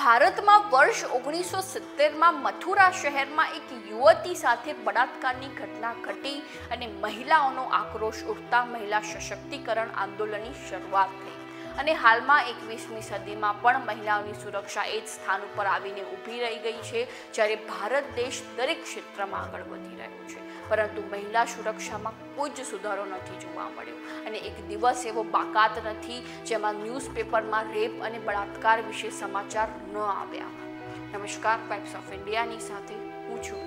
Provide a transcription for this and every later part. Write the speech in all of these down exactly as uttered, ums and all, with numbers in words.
ભારતમાં વર્ષ ઓગણીસો સિત્તેરમાં મથુરા શહેરમાં એક યુવતી સાથે બળાત્કારની ઘટના ઘટી અને મહિલાઓનો આક્રોશ ઉઠતા મહિલા સશક્તિકરણ આંદોલનની શરૂઆત થઈ અને હાલમાં એકવીસમી સદીમાં પણ મહિલાઓની સુરક્ષા એ જ સ્થાન ઉપર આવીને ઊભી રહી ગઈ છે, જ્યારે ભારત દેશ દરેક ક્ષેત્રમાં આગળ વધી રહ્યો છે, પરંતુ મહિલા સુરક્ષામાં કોઈ જ સુધારો નથી જોવા મળ્યો અને એક દિવસ એવો બાકાત નથી જેમાં ન્યૂઝપેપરમાં રેપ અને બળાત્કાર વિશે સમાચાર ન આવ્યા. નમસ્કાર, પાઇપ્સ ઓફ ઇન્ડિયાની સાથે હું છું.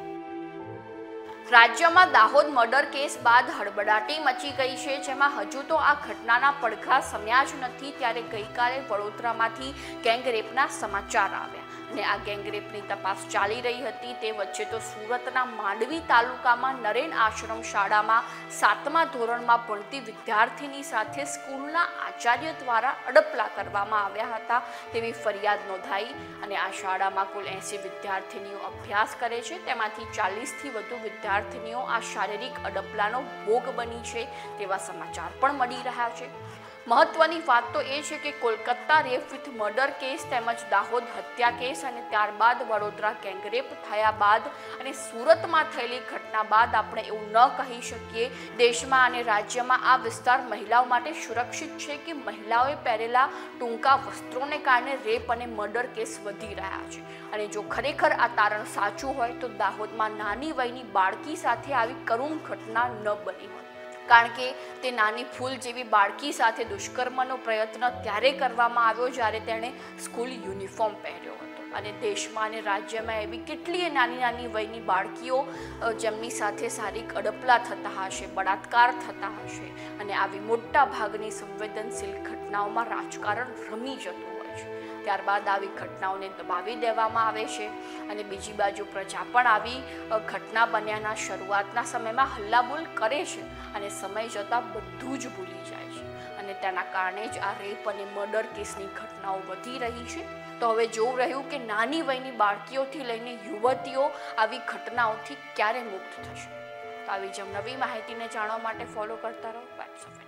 રાજ્યમાં દાહોદ મર્ડર કેસ બાદ હડબડાટી મચી ગઈ છે, જેમાં હજુ તો આ ઘટનાના પડઘા સમ્યા જ નથી, ત્યારે ગઈકાલે વડોદરામાંથી ગેંગરેપના સમાચાર આવ્યા અને આ ગેંગરેપની તપાસ ચાલી રહી હતી. તે વચ્ચે તો સુરતના માંડવી તાલુકામાં નરેન આશ્રમ શાળામાં સાતમા ધોરણમાં ભણતી વિદ્યાર્થીની સાથે સ્કૂલના આચાર્ય દ્વારા અડપલા કરવામાં આવ્યા હતા તેવી ફરિયાદ નોંધાઈ અને આ શાળામાં કુલ એંસી વિદ્યાર્થીનીઓ અભ્યાસ કરે છે, તેમાંથી ચાલીસથી વધુ વિદ્યાર્થીનીઓ આ શારીરિક અડપલાનો ભોગ બની છે તેવા સમાચાર પણ મળી રહ્યા છે. મહત્વની વાત તો એ છે કે Kolkata rape with murder case તેમજ દાહોદ હત્યા કેસ અને ત્યારબાદ વડોદરા ગેંગરેપ થયા બાદ અને સુરતમાં થયેલી ઘટના બાદ આપણે એવું ન કહી શકીએ દેશમાં અને રાજ્યમાં આ વિસ્તાર મહિલાઓ માટે સુરક્ષિત છે કે મહિલાઓએ પહેરેલા ટૂંકા વસ્ત્રોને કારણે રેપ અને મર્ડર કેસ વધી રહ્યા છે. અને જો ખરેખર આ તારણ સાચું હોય તો દાહોદમાં નાની વયની બાળકી સાથે આવી કરુણ ઘટના ન બની હોય, કારણ કે તે નાની ફૂલ જેવી બાળકી સાથે દુષ્કર્મનો પ્રયત્ન ત્યારે કરવામાં આવ્યો જ્યારે તેણે સ્કૂલ યુનિફોર્મ પહેર્યો હતો અને દેશમાં અને રાજ્યમાં એવી કેટલીય નાની નાની વયની બાળકીઓ જેમની સાથે શારીરિક અડપલા થતા હશે, બળાત્કાર થતા હશે અને આવી મોટા ભાગની સંવેદનશીલ ઘટનાઓમાં રાજકારણ રમી જતું હોય છે. ત્યારબાદ આવી ઘટનાઓને દબાવી દેવામાં આવે છે અને બીજી બાજુ પ્રજા પણ આવી ઘટના બન્યાના શરૂઆતના સમયમાં હલ્લાબોલ કરે છે અને સમય જતાં બધું જ ભૂલી જાય છે અને તેના કારણે જ આ રેપ અને મર્ડર કેસની ઘટનાઓ વધી રહી છે. તો હવે જોવું રહ્યું કે નાની વયની બાળકીઓથી લઈને યુવતીઓ આવી ઘટનાઓથી ક્યારે મુક્ત થશે. તો આવી જ નવી માહિતીને જાણવા માટે ફોલો કરતા રહો પાઇપ્સ ઓફ